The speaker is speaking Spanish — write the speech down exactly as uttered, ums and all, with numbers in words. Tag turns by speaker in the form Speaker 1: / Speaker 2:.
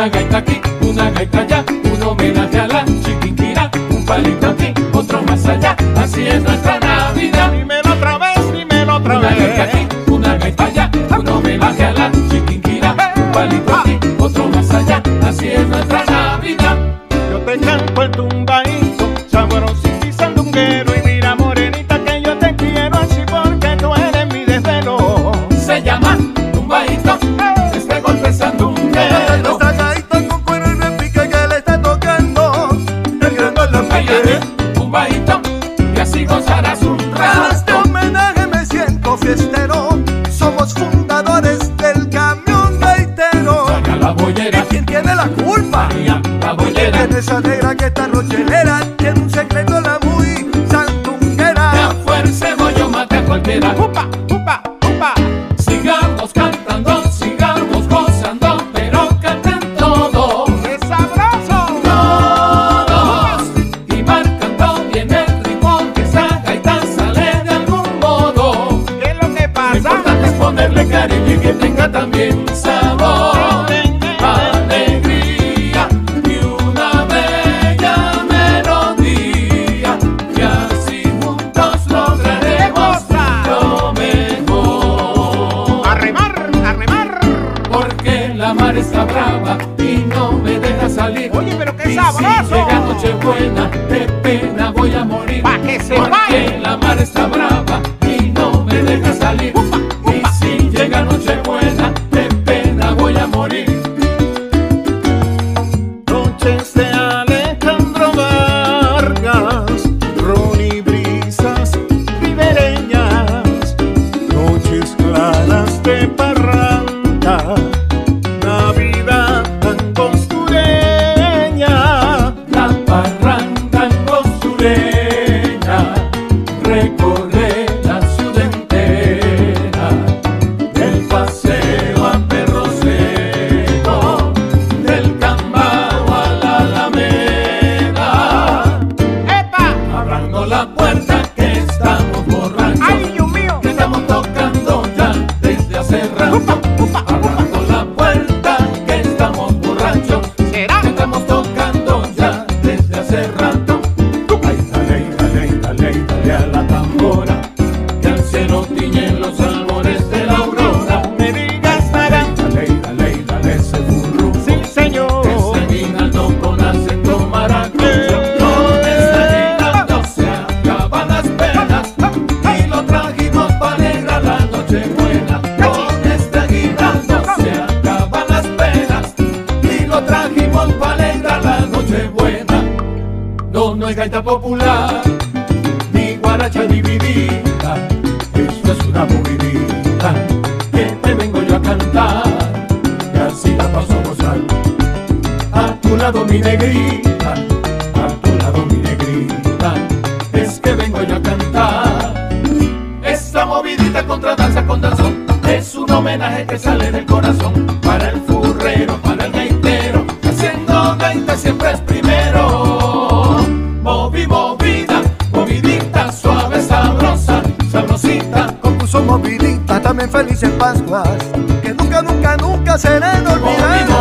Speaker 1: una gaita aquí, una gaita allá, un homenaje a la Chiquinquirá, un palito aquí, otro más allá, así es nuestra Navidad.
Speaker 2: Dímelo otra vez, dímelo otra
Speaker 1: Una
Speaker 2: vez.
Speaker 1: gaita aquí, una gaita allá, un homenaje a la Chiquinquirá, un palito aquí, otro más allá, así es nuestra Navidad.
Speaker 2: Yo te canto el tumbaíto, sabrosito y sandunguero, y mira morenita que yo te quiero así porque tú eres mi desvelo.
Speaker 1: Se llama tumbaíto, este golpe es sandunguero.
Speaker 3: Esta gaita con cuero y repique que le está tocando el grandón la
Speaker 1: Ay,
Speaker 3: pique.
Speaker 1: tumbaíto, y así gozarás un
Speaker 3: En
Speaker 1: rato.
Speaker 3: este homenaje me siento fiestero. Somos fundadores del camión gaitero.
Speaker 1: Saca la bollera,
Speaker 3: ¿Y quién tiene la culpa?
Speaker 1: María, la bollera.
Speaker 3: En esa negra que esta rochelera tiene un secreto la muy
Speaker 1: De
Speaker 3: sandunguera.
Speaker 1: afuera el cebollo mate a cualquiera.
Speaker 2: Upa, upa, upa.
Speaker 1: Sigamos cantando, sigamos gozando, pero canten todos,
Speaker 2: ¡Qué sabroso!
Speaker 1: todos. Y marcando bien el ritmo, que esa gaita sale de algún modo.
Speaker 2: ¿Qué es lo que
Speaker 1: Lo
Speaker 2: pasa?
Speaker 1: importante es ponerle cariño y que tenga también sabor, alegría y una bella melodía. Y así juntos lograremos lo mejor.
Speaker 2: A remar, a remar.
Speaker 1: Porque la mar está brava y no me deja salir.
Speaker 2: Oye, pero qué
Speaker 1: Y
Speaker 2: sabroso.
Speaker 1: si llega Nochebuena, de pena voy a morir.
Speaker 2: Pa' que se
Speaker 1: Porque
Speaker 2: vaya.
Speaker 1: la mar está brava y no me deja salir. Y si llega Nochebuena, de pena voy a morir.
Speaker 2: Noches de Alejandro Vargas, Ronnie Brisas ribereñas, noches claras de parranda, Navidad angostureña.
Speaker 1: La parranda angostureña recorre la ciudad entera, del paseo a Perro Seco, del Cambao a la Alameda.
Speaker 2: ¡Epa!
Speaker 1: Abriendo la puerta que estamos borrachos,
Speaker 2: ¡Ay, Dios mío!
Speaker 1: que estamos tocando ya desde hace rato. Abriendo la puerta que estamos borrachos,
Speaker 2: ¿Será?
Speaker 1: que estamos tocando ya desde hace rato. Ay, dale, dale, dale, dale a la tambora, que al cielo tiñen los albores de la aurora.
Speaker 2: Me digas nada.
Speaker 1: Dale, dale, dale ese burro,
Speaker 2: Sí, señor.
Speaker 1: ese aguinaldo con acento maracucho. Con este aguinaldo se acaban las penas y lo trajimos para alegrar la noche buena. Con este aguinaldo se acaban las penas y lo trajimos para alegrar la noche buena. No, no es gaita popular, ni guaracha dividida, esto es una movidita que te vengo yo a cantar, y así la paso a gozar. A tu lado mi negrita, a tu lado mi negrita, es que vengo yo a cantar. Esta movidita contra danza con danzón es un homenaje que sale del corazón, para el furrero, para el gaitero, haciendo gaita siempre es primero. Movi, movida, movidita, suave, sabrosa, sabrosita.
Speaker 3: Concurso movidita, también felices Pascuas, que nunca, nunca, nunca serán olvidadas.